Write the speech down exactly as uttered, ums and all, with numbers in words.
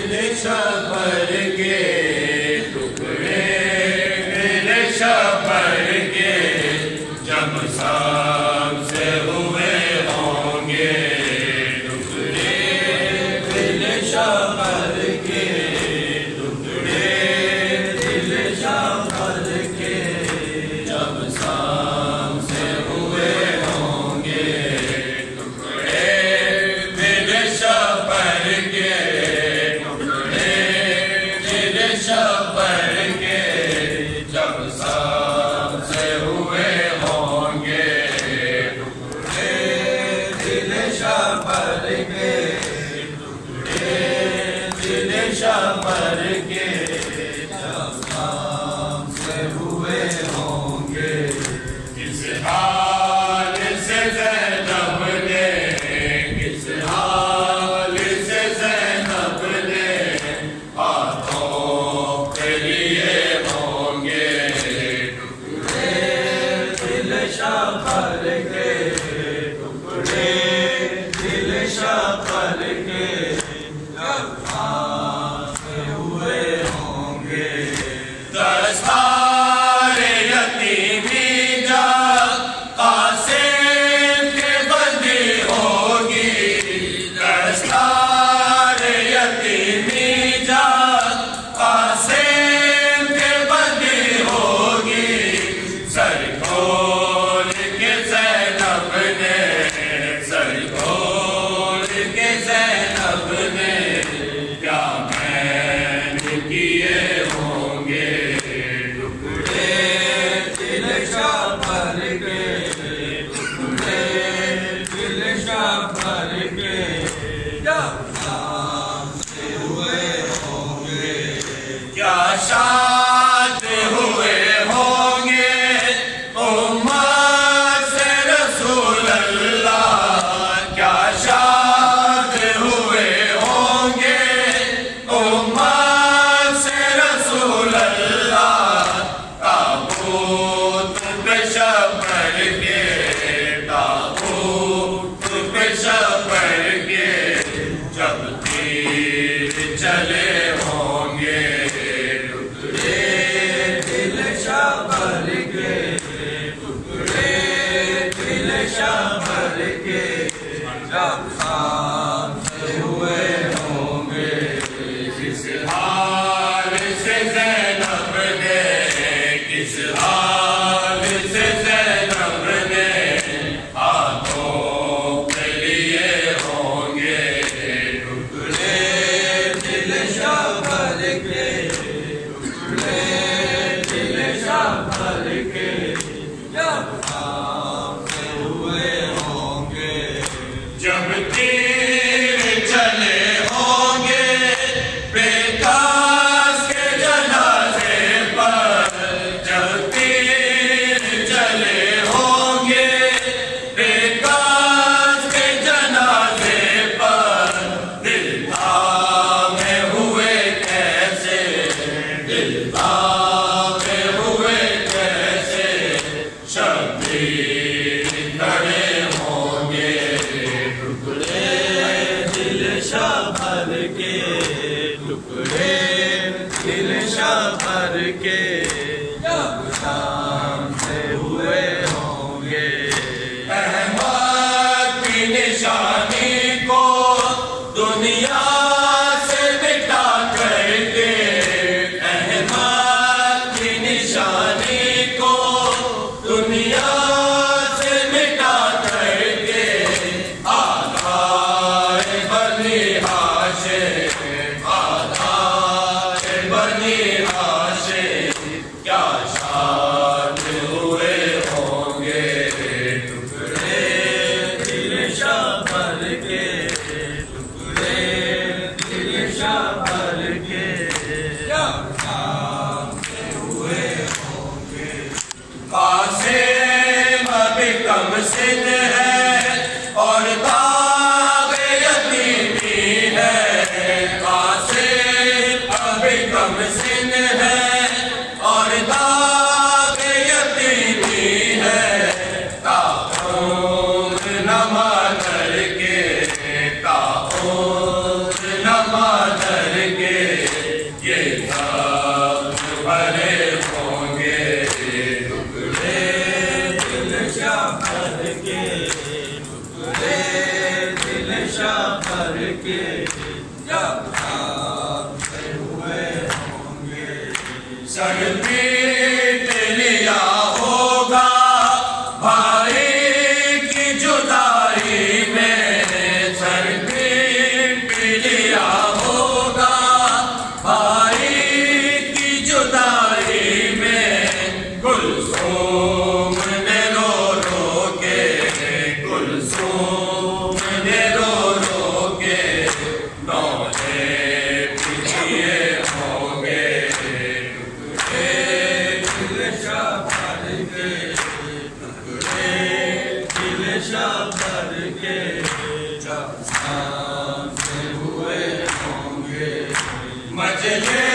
शबर के टुकड़े दिल शबर के जब सबसे हुए होंगे टुकड़े दिल शबर के टुकड़े दिल शबर के जब सबसे हुए होंगे टुकड़े दिल शबर के शबर के जब सबसे हुए होंगे टुकड़े दिल शबर के टुकड़े दिल शबर के जब सबसे हुए होंगे। किस हाल से ज़ैनब ने किस हाल से ज़ैनब ने शबर के टुकड़े दिल शबर के जब सबसे हुए होंगे। दस्तार यतीमी जब कासिम के बंदी होगी दस्तार यतीमी जब कासिम के बंदी होगी। सर खोल के ज़ैनब ने सर खोल के ज़ैनब ने क्या मैंने किए होंगे टुकड़े दिल शबर के टुकड़े दिल शबर के जब सबसे हुए होंगे। क्या शाद हुए होंगे उम्मत से रसूल अल्लाह क्या शाद हुए होंगे उम्मत से रसूल अल्लाह। ताबूत पे शबर के ताबूत पे शबर के जब तीर चले होंगे टुकड़े दिल शबर के टुकड़े दिल शबर के जब सबसे हुए होंगे। किस हाल से ज़ैनब ने किस हाल से ज़ैनब ने हाथों पे लिए होंगे टुकड़े दिल शबर के टुकड़े दिल शबर के जब सबसे हुए होंगे। जब तीर चले होंगे बेकास के जनाजे पर जब तीर चले होंगे बेकास के जनाजे पर दिल तामे हुए कैसे दिल तामे हुए कैसे शब्बीर खड़े होंगे टुकड़े दिल शबर के टुकड़े दिल शबर के जब सबसे हुए होंगे। अहमद की निशानी को दुनिया से मिटा करके अहमद की निशानी को दुनिया से मिटा करके आधार बनी हाशिम आधार बनी हाशिम क्या शाद हुए होंगे टुकड़े दिल शबर के टुकड़े दिल शबर के जब सबसे हुए होंगे। कासिम अभी कम सिन है और दाग यतीमी है कासिम अभी कम सिन है और दाग यतीमी है। ताउर नमा करके ताउर नमा करके जब शाम से हुए होंगे। सर पीट लिया होगा भाई की जुदाई में, सर पीट लिया होगा भाई की जुदाई में। कुलसूम ने रो रो के, कुलसूम ने रो रो के नौले पिछिए होंगे। टुकड़े दिल शबर के, टुकड़े दिल शबर के जब शाम से हुए होंगे। मजले